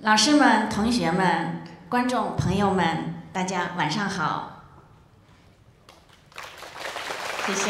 老师们、同学们、观众朋友们，大家晚上好。谢谢。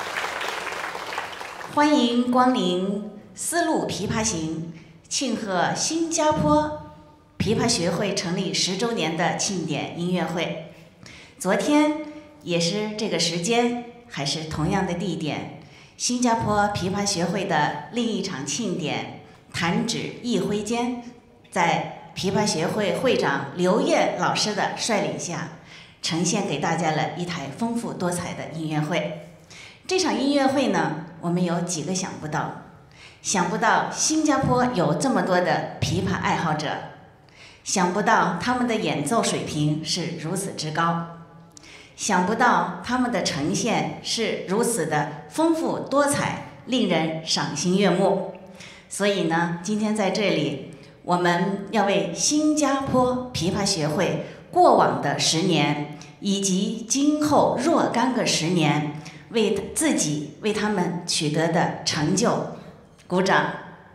欢迎光临丝路琵琶行，庆贺新加坡琵琶学会成立10周年的庆典音乐会。昨天也是这个时间，还是同样的地点，新加坡琵琶学会的另一场庆典“弹指一挥间”，在琵琶学会会长刘烨老师的率领下，呈现给大家了一台丰富多彩的音乐会。这场音乐会呢，我们有几个想不到新加坡有这么多的琵琶爱好者，想不到他们的演奏水平是如此之高，想不到他们的呈现是如此的丰富多彩，令人赏心悦目。所以呢，今天在这里，我们要为新加坡琵琶学会过往的10年，以及今后若干个10年，为自己为他们取得的成就鼓掌。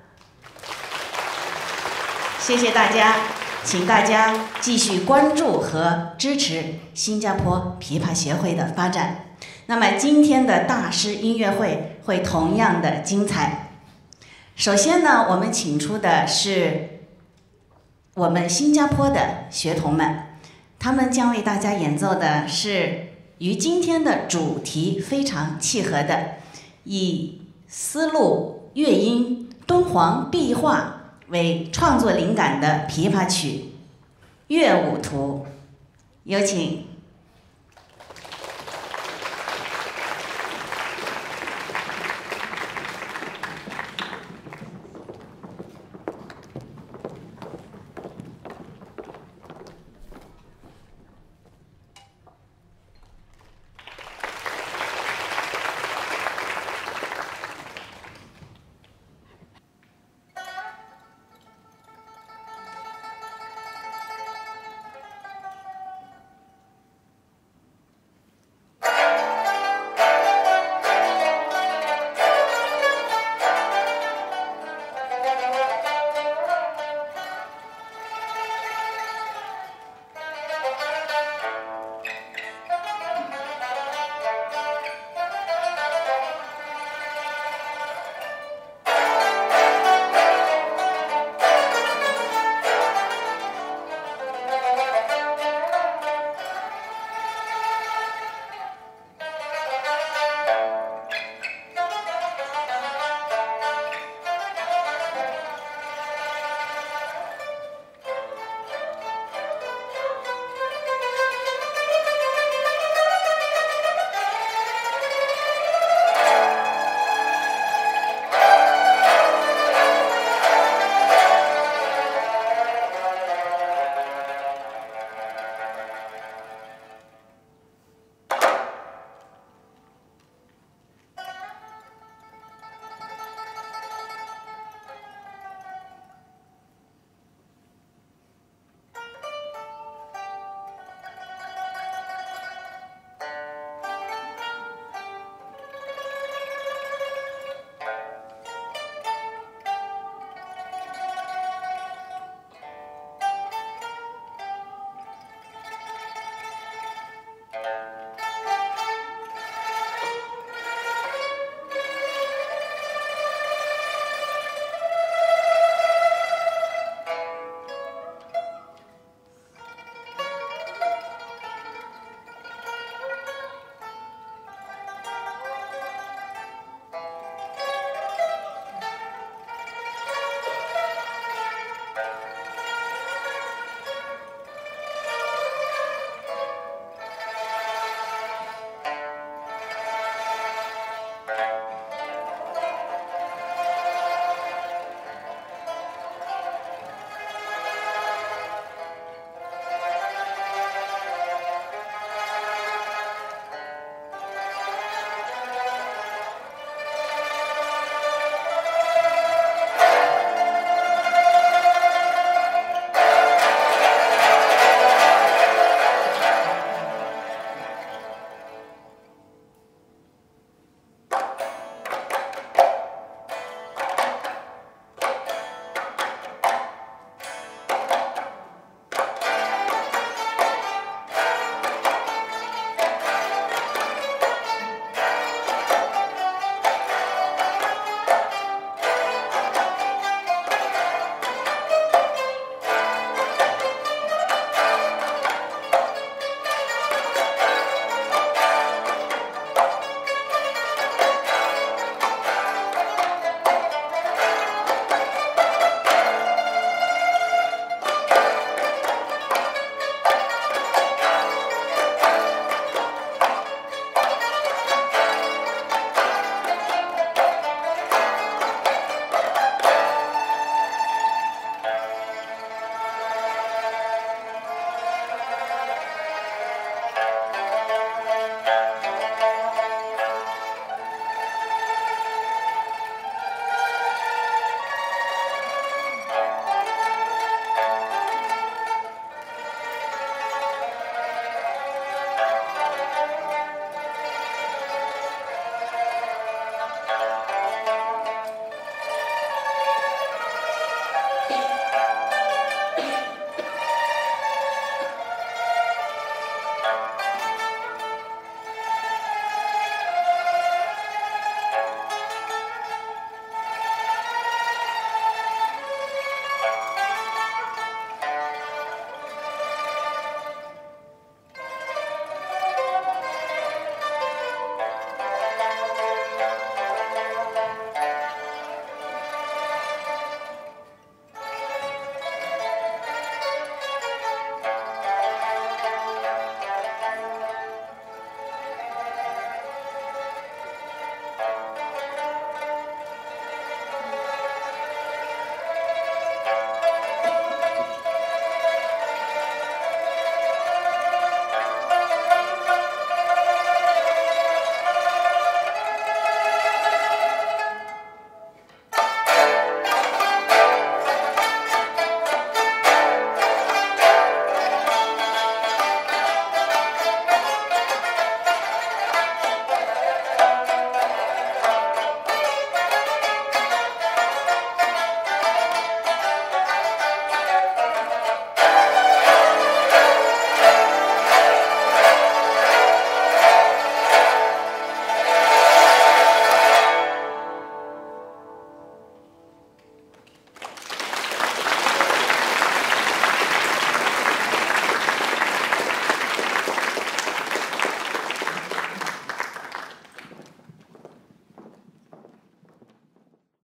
谢谢大家，请大家继续关注和支持新加坡琵琶协会的发展。那么今天的大师音乐会会同样的精彩。首先呢，我们请出的是我们新加坡的学童们，他们将为大家演奏的是与今天的主题非常契合的，以丝路乐音敦煌壁画为创作灵感的琵琶曲《乐舞图》。有请